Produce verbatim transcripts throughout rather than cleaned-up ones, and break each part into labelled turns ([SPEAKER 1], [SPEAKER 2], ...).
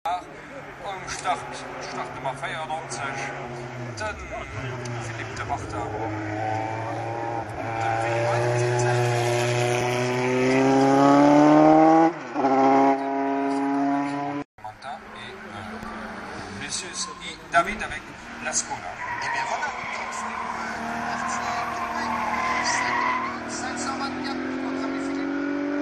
[SPEAKER 1] Am Start Start Nummer vierundneunzig, dann Philipp de Wachter. Et David avec la Skoda.
[SPEAKER 2] Et bien voilà, merci cinq cent vingt-quatre pour notre ami Philippe.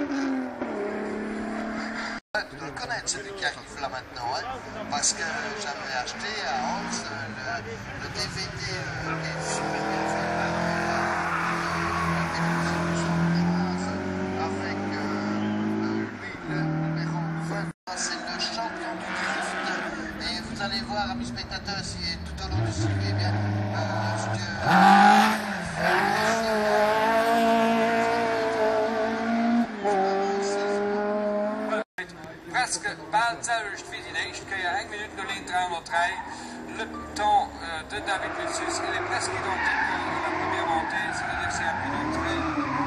[SPEAKER 2] Tu dois le connaître celui qui arrive là maintenant, hein, parce que j'avais acheté à Hans le, le D V D euh, qui est super bien fait. Avec euh, lui le numéro vingt, c'est le champion du drift. Et vous allez voir, amis spectateurs, si tout au long du circuit, eh bien, euh, ce que...
[SPEAKER 1] Presque pas hetzelfde wie die eerste keer, één minuut nul één driehonderddrie. Le temps euh, de David Lucius, il est presque identique à la première montée, c'est-à-dire que c'est un minute trente.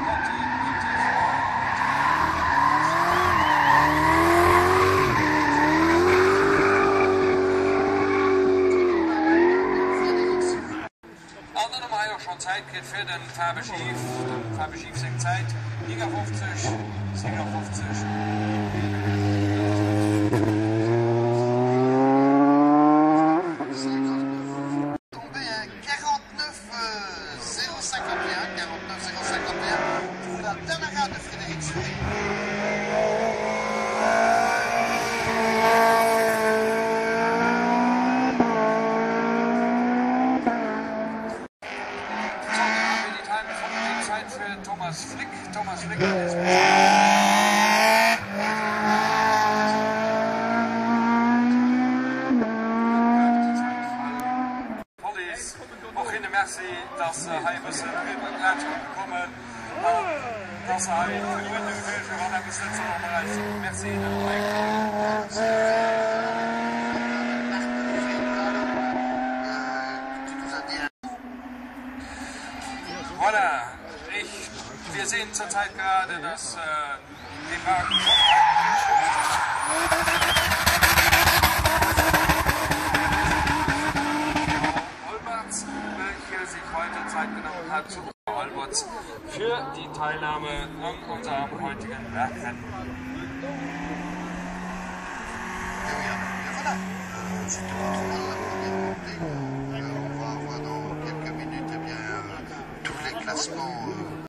[SPEAKER 1] Zeit geht für den Faber Schief, den Faber Schief singt Zeit, neunundfünfzig, siebenundfünfzig.
[SPEAKER 2] Tombé à quarante-neuf zéro cinquante et un, quarante-neuf zéro cinquante et un pour la Tanara de Frédéric Souris.
[SPEAKER 1] Thomas Flick, Thomas Flick ist Police, auch in der Merci, dass er ein bisschen Privatratsch bekommen, dass er ein Verlust in der Welt hat, bis jetzt noch mal als Merci in der Voilà, ich, wir sehen zurzeit gerade, dass äh, die Wagen Olberts, welche sich heute Zeit genommen hat, zu Olberts für die Teilnahme an unserem heutigen Werkrennen.
[SPEAKER 2] On va avoir dans quelques minutes eh bien, tous les classements. Euh